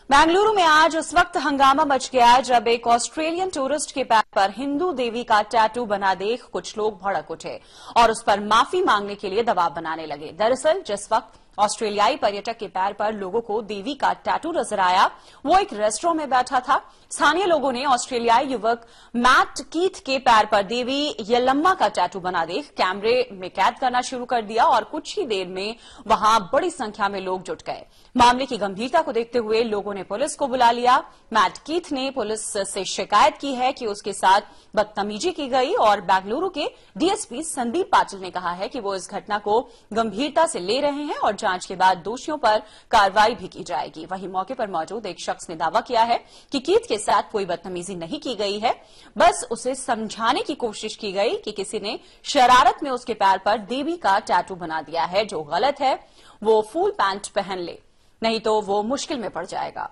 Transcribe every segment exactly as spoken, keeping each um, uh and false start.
बेंगलुरु में आज उस वक्त हंगामा मच गया जब एक ऑस्ट्रेलियन टूरिस्ट के पैर पर हिंदू देवी का टैटू बना देख कुछ लोग भड़क उठे और उस पर माफी मांगने के लिए दबाव बनाने लगे। दरअसल जिस वक्त ऑस्ट्रेलियाई पर्यटक के पैर पर लोगों को देवी का टैटू नजर आया, वो एक रेस्टोरेंट में बैठा था। स्थानीय लोगों ने ऑस्ट्रेलियाई युवक मैट कीथ के पैर पर देवी येलम्मा का टैटू बना देख कैमरे में कैद करना शुरू कर दिया और कुछ ही देर में वहां बड़ी संख्या में लोग जुट गए। मामले की गंभीरता को देखते हुए लोगों ने पुलिस को बुला लिया। मैट कीथ ने पुलिस से शिकायत की है कि उसके साथ बदतमीजी की गई और बेंगलुरु के डीएसपी संदीप पाटिल ने कहा है कि वो इस घटना को गंभीरता से ले रहे हैं और जांच के बाद दोषियों पर कार्रवाई भी की जाएगी। वहीं मौके पर मौजूद एक शख्स ने दावा किया है कि कीथ के साथ कोई बदतमीजी नहीं की गई है, बस उसे समझाने की कोशिश की गई कि किसी ने शरारत में उसके पैर पर देवी का टैटू बना दिया है, जो गलत है। वो फुल पैंट पहन ले, नहीं तो वो मुश्किल में पड़ जाएगा।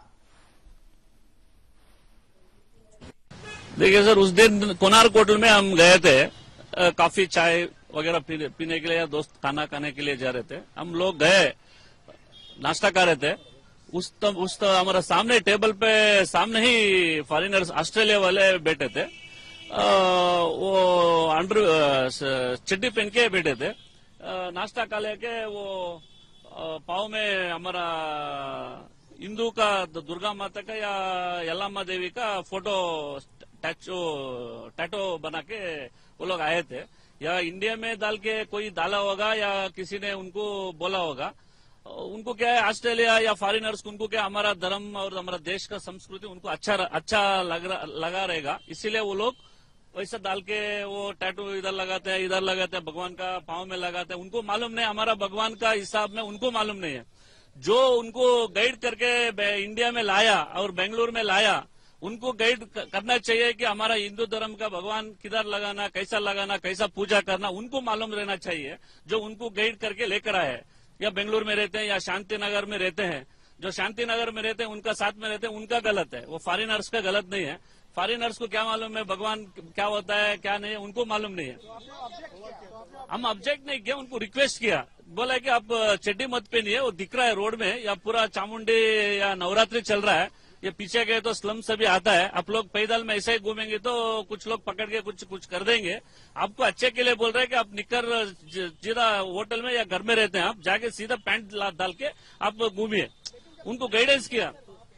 देखिए सर, उस दिन कोणार्क होटल में हम गए थे, काफी चाय वगैरह पीने, पीने के लिए या दोस्त खाना खाने के लिए जा रहे थे। हम लोग गए, नाश्ता कर रहे थे। उस तो, उस तो हमारा सामने टेबल पे सामने ही फॉरेनर्स ऑस्ट्रेलिया वाले बैठे थे। आ, वो अंडर चड्डी पहन के बैठे थे। आ, नाश्ता खा लेके वो पाव में हमारा हिंदू का दुर्गा माता का या यल्लाम्मा देवी का फोटो टैटू टैटू बना के वो लोग आए थे। या इंडिया में डाल के कोई डाला होगा या किसी ने उनको बोला होगा। उनको क्या है, ऑस्ट्रेलिया या फॉरेनर्स को उनको क्या हमारा धर्म और हमारा देश का संस्कृति उनको अच्छा अच्छा लग लगा रहेगा, इसीलिए वो लोग वैसा डाल के वो टैटू इधर लगाते हैं, इधर लगाते हैं, भगवान का पाँव में लगाते हैं। उनको मालूम नहीं हमारा भगवान का हिसाब में उनको मालूम नहीं है। जो उनको गाइड करके इंडिया में लाया और बेंगलुरु में लाया, उनको गाइड करना चाहिए कि हमारा हिंदू धर्म का भगवान किधर लगाना, कैसा लगाना, कैसा पूजा करना, उनको मालूम रहना चाहिए। जो उनको गाइड करके लेकर आए, या बेंगलुरु में रहते हैं या शांति नगर में रहते हैं, जो शांति नगर में रहते हैं उनका साथ में रहते हैं, उनका गलत है। वो फॉरेनर्स का गलत नहीं है। फॉरेनर्स को क्या मालूम है भगवान क्या होता है क्या नहीं है, उनको मालूम नहीं है। हम ऑब्जेक्ट नहीं किया, उनको रिक्वेस्ट किया, बोला कि आप चड्डी मत पहनिए, वो दिख रहा है रोड में, या पूरा चामुंडी या नवरात्रि चल रहा है, ये पीछे गए तो स्लम से भी आता है। आप लोग पैदल में ऐसे ही घूमेंगे तो कुछ लोग पकड़ के कुछ कुछ कर देंगे। आपको अच्छे के लिए बोल रहे हैं कि आप निकर सीधा होटल में या घर में रहते हैं, आप जाके सीधा पैंट डाल के आप घूमिए। उनको गाइडेंस किया।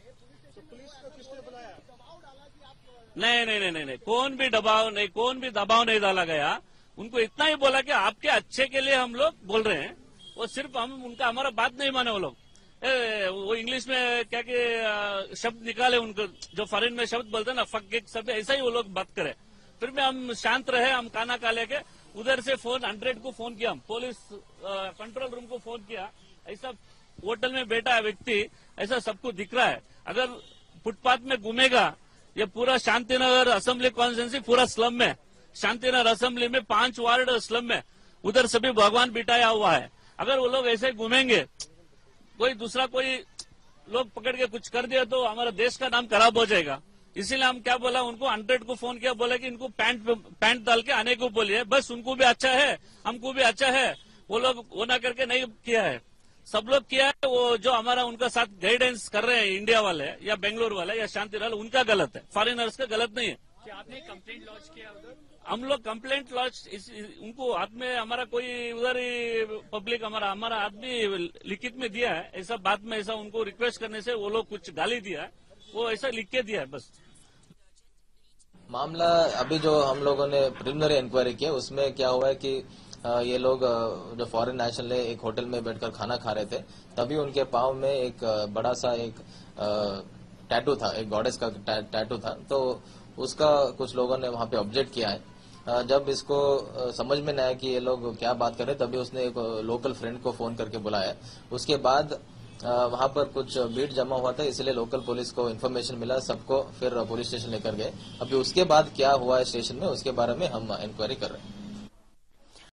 नहीं नहीं नहीं नहीं नहीं कौन भी दबाव नहीं कौन भी दबाव नहीं डाला गया। उनको इतना ही बोला कि आपके अच्छे के लिए हम लोग बोल रहे हैं। वो सिर्फ हम उनका हमारा बात नहीं माने वो लोग। ए, वो इंग्लिश में क्या कि शब्द निकाले, उनको जो फॉरेन में शब्द बोलते हैं ना, फक गिक शब्द, ऐसा ही वो लोग बात करे। फिर भी हम शांत रहे, हम खाना खा लेके उधर से फोन हंड्रेड को फोन किया, हम पुलिस कंट्रोल रूम को फोन किया। ऐसा होटल में बैठा है व्यक्ति, ऐसा सबको दिख रहा है। अगर फुटपाथ में घूमेगा, ये पूरा शांतिनगर असेंबली कॉन्स्टिट्यूंसी पूरा स्लम में, शांतिनगर असेंबली में पांच वार्ड स्लम में, उधर सभी भगवान बिठाया हुआ है। अगर वो लोग ऐसे घूमेंगे, कोई दूसरा कोई लोग पकड़ के कुछ कर दिया तो हमारा देश का नाम खराब हो जाएगा। इसीलिए हम क्या बोला, उनको हंड्रेड को फोन किया, बोला कि इनको पैंट पैंट डाल के आने को बोलिए, बस उनको भी अच्छा है हमको भी अच्छा है। वो लोग वो ना करके नहीं किया है, सब लोग किया है। वो जो हमारा उनका साथ गाइडेंस कर रहे हैं इंडिया वाले या बेंगलुरु वाले या शांति वाले, उनका गलत है, फॉरेनर्स का गलत नहीं है। क्या आपने कंप्लेंट लॉन्च किया उधर? हम लोग कंप्लेंट लॉन्च, उनको हाथ में हमारा कोई उधर ही पब्लिक हमारा हमारा आदमी लिखित में दिया है। ऐसा बात में ऐसा उनको रिक्वेस्ट करने से वो लोग कुछ गाली दिया है, वो ऐसा लिख के दिया है बस। मामला अभी जो हम लोगों ने प्रिलिमिनरी इंक्वायरी किया, उसमें क्या हुआ है कि ये लोग जो फॉरेन नेशनल है, एक होटल में बैठकर खाना खा रहे थे, तभी उनके पाँव में एक बड़ा सा एक टैटू था, एक गॉडेस का टैटू था। तो उसका कुछ लोगों ने वहां पे ऑब्जेक्ट किया है। जब इसको समझ में नहीं आया कि ये लोग क्या बात कर रहे, तभी उसने एक लोकल फ्रेंड को फोन करके बुलाया। उसके बाद वहां पर कुछ भीड़ जमा हुआ था, इसलिए लोकल पुलिस को इन्फॉर्मेशन मिला, सबको फिर पुलिस स्टेशन लेकर गए। अभी उसके बाद क्या हुआ है स्टेशन में, उसके बारे में हम इंक्वायरी कर रहे हैं।